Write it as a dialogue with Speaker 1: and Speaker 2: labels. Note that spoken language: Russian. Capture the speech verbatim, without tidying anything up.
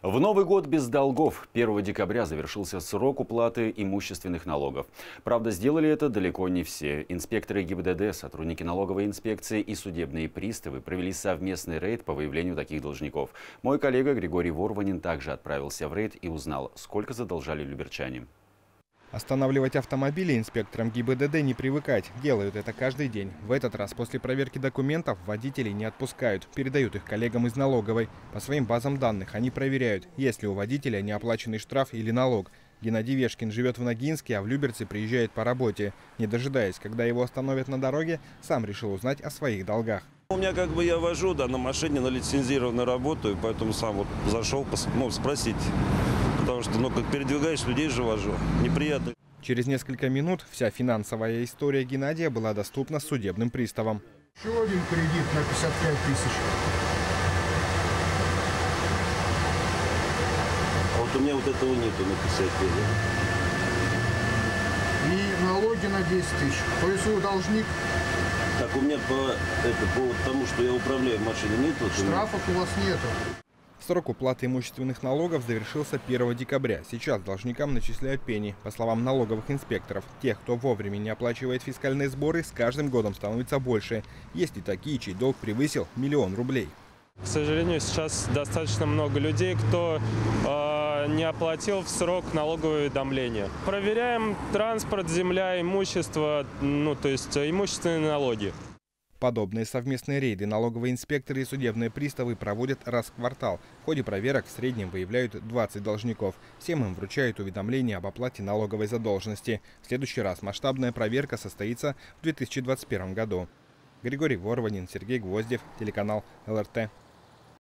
Speaker 1: В Новый год без долгов. первого декабря завершился срок уплаты имущественных налогов. Правда, сделали это далеко не все. Инспекторы ГИБДД, сотрудники налоговой инспекции и судебные приставы провели совместный рейд по выявлению таких должников. Мой коллега Григорий Ворванин также отправился в рейд и узнал, сколько задолжали люберчане.
Speaker 2: Останавливать автомобили инспекторам ГИБДД не привыкать. Делают это каждый день. В этот раз после проверки документов водителей не отпускают. Передают их коллегам из налоговой. По своим базам данных они проверяют, есть ли у водителя неоплаченный штраф или налог. Геннадий Вешкин живет в Ногинске, а в Люберцы приезжает по работе. Не дожидаясь, когда его остановят на дороге, сам решил узнать о своих долгах.
Speaker 3: У меня как бы я вожу, да, на машине, на лицензированную работаю, поэтому сам вот зашел, ну, спросить. Потому что, ну, как передвигаешь людей же вожу. Неприятно.
Speaker 2: Через несколько минут вся финансовая история Геннадия была доступна судебным приставам.
Speaker 4: Еще один кредит на пятьдесят пять тысяч.
Speaker 3: А вот у меня вот этого нету на пятьдесят пять.
Speaker 4: И налоги на десять тысяч. То есть вы должник.
Speaker 3: Так, у меня по, это, по тому, что я управляю машиной, нет? Вот
Speaker 4: Штрафов у вас нету.
Speaker 2: Срок уплаты имущественных налогов завершился первого декабря. Сейчас должникам начисляют пени. По словам налоговых инспекторов, тех, кто вовремя не оплачивает фискальные сборы, с каждым годом становится больше. Есть и такие, чей долг превысил миллион рублей.
Speaker 5: К сожалению, сейчас достаточно много людей, кто э, не оплатил в срок налоговое уведомление. Проверяем транспорт, земля, имущество, ну то есть имущественные налоги.
Speaker 2: Подобные совместные рейды налоговые инспекторы и судебные приставы проводят раз в квартал. В ходе проверок в среднем выявляют двадцать должников. Всем им вручают уведомление об оплате налоговой задолженности. В следующий раз масштабная проверка состоится в две тысячи двадцать первом году. Григорий Ворванин, Сергей Гвоздев, телеканал эл эр тэ.